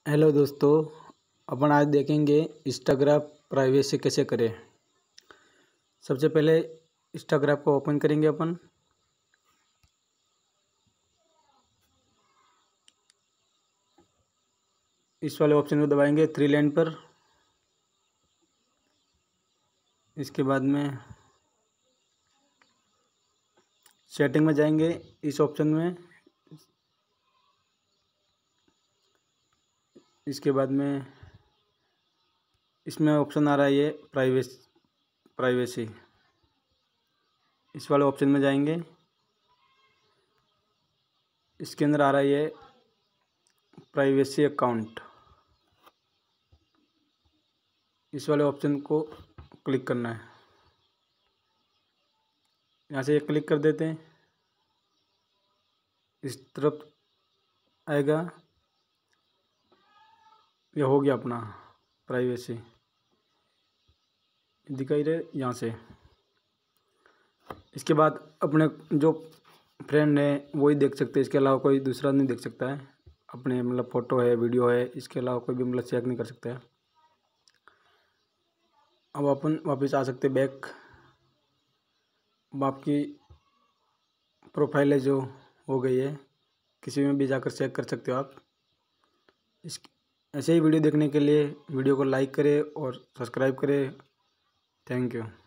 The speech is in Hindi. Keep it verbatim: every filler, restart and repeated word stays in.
हेलो दोस्तों, अपन आज देखेंगे इंस्टाग्राम प्राइवेसी कैसे करें। सबसे पहले इंस्टाग्राम को ओपन करेंगे अपन। इस वाले ऑप्शन को दबाएंगे थ्री लाइन पर। इसके बाद में सेटिंग में जाएंगे। इस ऑप्शन में इसके बाद में इसमें ऑप्शन आ रहा है ये प्राइवेसी प्राइवेसी इस वाले ऑप्शन में जाएंगे। इसके अंदर आ रहा है ये प्राइवेसी अकाउंट। इस वाले ऑप्शन को क्लिक करना है। यहाँ से ये क्लिक कर देते हैं। इस तरफ आएगा। ये हो गया अपना प्राइवेसी दिखाई दे यहाँ से। इसके बाद अपने जो फ्रेंड है वही देख सकते हैं, इसके अलावा कोई दूसरा नहीं देख सकता है। अपने मतलब फ़ोटो है, वीडियो है, इसके अलावा कोई भी मतलब चेक नहीं कर सकता है। अब अपन वापस आ सकते बैक। अब आपकी प्रोफाइल है जो हो गई है, किसी में भी जाकर चेक कर सकते हो आप। इस ऐसे ही वीडियो देखने के लिए वीडियो को लाइक करें और सब्सक्राइब करें। Thank you.